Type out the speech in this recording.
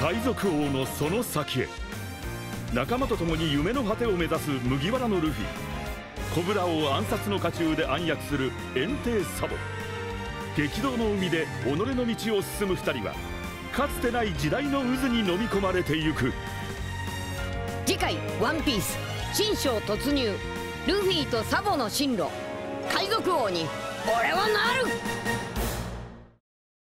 海賊王のその先へ。仲間と共に夢の果てを目指す麦わらのルフィ、コブラ王暗殺の渦中で暗躍する炎帝サボ、激動の海で己の道を進む2人はかつてない時代の渦に飲み込まれてゆく。 次回「ワンピース新章突入、ルフィとサボの進路、海賊王に俺はなる。